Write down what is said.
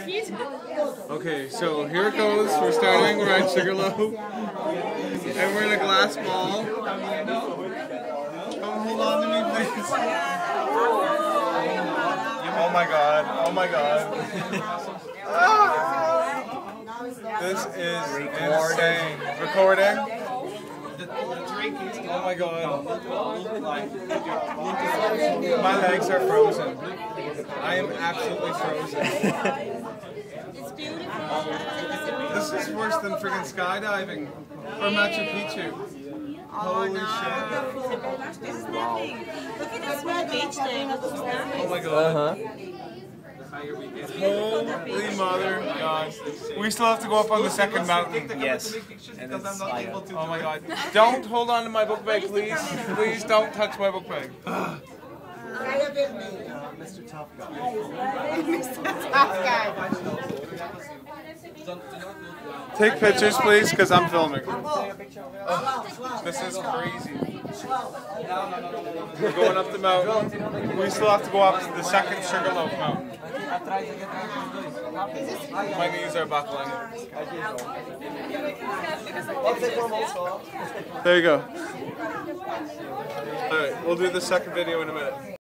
Okay, so here it goes. We're starting. We're at Sugarloaf. And we're in a glass ball. Come hold on to me, please. Oh my god. Oh my god. This is insane. Recording? Oh my god. My legs are frozen. I am absolutely frozen. It's beautiful. This is worse than friggin' skydiving or Machu Picchu. Holy shit. This is nothing. Look at this small beach thing. This is nothing. Oh my god. Holy mother god. We still have to go up on the second mountain. Yes. And it's like, Oh my god. Don't hold on to my book bag, please. Please don't touch my book bag. Mr. Tough Guy. Mr. Tough Guy. Take pictures, please, because I'm filming. This is crazy. We're going up the mountain. We still have to go up to the second Sugarloaf mountain. My knees are buckling. There you go. Alright, we'll do the second video in a minute.